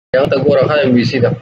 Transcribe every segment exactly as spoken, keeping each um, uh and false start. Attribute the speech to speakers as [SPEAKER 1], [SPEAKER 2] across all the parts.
[SPEAKER 1] یو ته ګوره ښه ام بي سي ده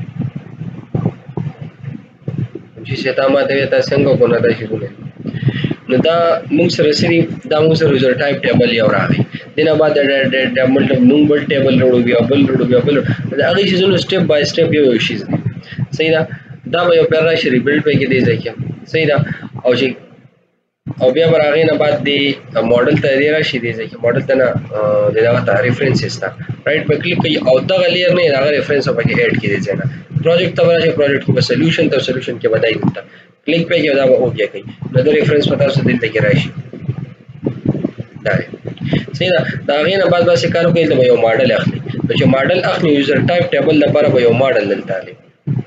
[SPEAKER 1] چې شتا ماته ته څنګه کو نه دا شروع نو دا موږ سره سری دا موږ سره یوزر ټایپ ټیبل یو راغی دنه بعد د ټیبل موږ بل ټیبل وروړو بیا بل وروړو بیا بل دا هغه شیزونه سټپ بای سټپ یو یو شیز صحیح ده دا به یو پیرا شری بلډ په کې دی ځکه صحیح ده او چې او بیا راغی نه بعد دی ماډل ته دی راشي دی ځکه ماډل ته نه دغه ته ریفرنس استا رائټ په کلیک کوي او دا لیر نه هغه ریفرنس په کې اډ کړي ځنه پروجیکټ ته راځي پروجیکټ کې سولوشن ته سولوشن کې بدای دیتا کلیک په کې دا به اوګه کوي نو دا ریفرنس پتا څه دلته کې راشي دا صحیح ده دا غینه بعد باسي کار کوي ته یو ماډل اخلي نو چې ماډل اخلي یوزر ټایپ ټیبل لپاره به یو ماډل دلته لري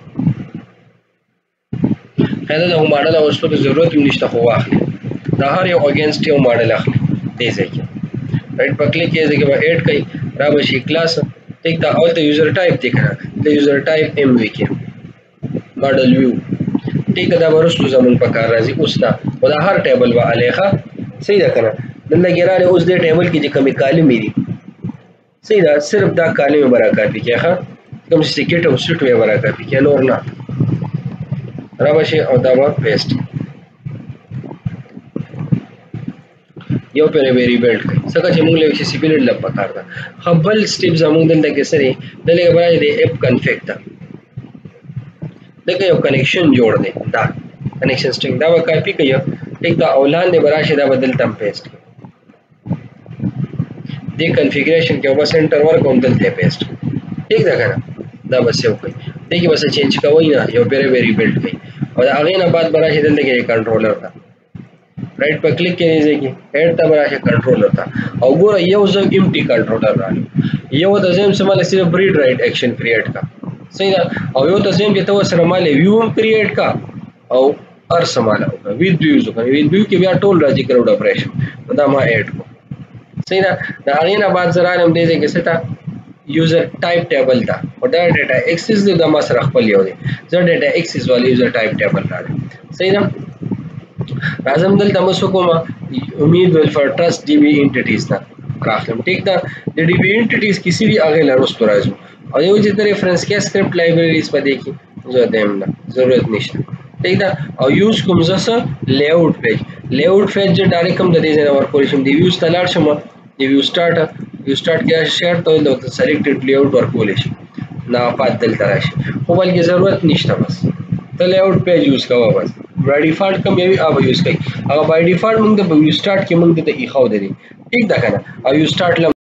[SPEAKER 1] خیر دا ماډل اوسلو ته ضرورت نشته خو واخلي دا هر یو اگینسټ یو ماډل اخلي دې ځکه رائټ په کلیک کې ځکه به اډ کوي را به شي کلاس ټیک دا اول ته یوزر ټایپ دی کنه د یوزر ټایپ ام وی کې ماډل ویو ټیک دا ورستو زمون په کار راځي اوس دا ولا هر ټیبل وا الیخه صحیح ده کنه دلته ګرانه اوس دې ټیبل کې چې کمی کالم دی صحیح ده صرف دا کالم برکات کې ښه کوم سیکریټ او سټ وی برکات کې نور نه را به شي او دا به پیسټ یو پیره ویری بیلډ کوي څنګه چې موږ له شي سیپیلډ لپ پکار دا خپل سټیپ زموږ دلته کې سره دلته برای دی اپ کنفیګ دا دغه یو کنیکشن جوړ دی دا کنیکشن سټرینګ دا به کاپی کوي ټیک دا اولان دی براشه دا بدل تم پیسټ دی کنفیګریشن کې اوبه سنټر ورک هم دلته پیسټ ټیک دا کنه دا بس یو کوي دغه بس چینج کوي نه یو پیره ویری بیلډ کوي او دا هغه نه بعد براشه دلته کې کنټرولر دا رائټ په کلیک کې دی ځکه اډ ته براشه کنټرولر تا او ګوره یو ځو امټي کنټرولر راځي یو د زم سماله صرف ریډ رائټ اکشن کریټ کا صحیح ده او یو ته زم چې تو سره مالې ویو هم کریټ کا او ار سماله وید ویوز کوي وید ویو کې بیا ټول راځي کراوډ اپریشن دا ما اډ کو صحیح ده دا اړینه بعد زرا هم دی ځکه ستا یوزر ټایپ ټیبل دا او دا ډیټا ایکسس د ما سره خپل یو دی زه ډیټا ایکسس والی یوزر ټایپ ټیبل راځي صحیح ده راځم دلته مسو کومه امید ول فار ټرست ډي بي انټیټیز دا راخلم ټیک دا د ډي بي انټیټیز کسی بھی اگے لروستو راځو او یو چې ریفرنس کې سکرپټ لایبرریز پدې کې زه دیم نه ضرورت نشته ټیک دا او یوز کوم زسه لی اوټ پیج لی اوټ پیج چې ډایرکټ کوم د دې نه ور کول شم دی ویو ستلار شم دی ویو سٹارټ ویو سٹارټ کې شیر ته د سلیکټډ لی اوټ ور کول شي نه پات دلته راشي خو بلکې ضرورت نشته بس ته لی اوټ پیج یوز کوه بس باي ډیفالت کوم یوي اوب یوز کوي هغه باي ډیفالت موږ د یو سٹارټ کې موږ ته ایخاو دي ٹھیک ده کنه او یو سٹارټ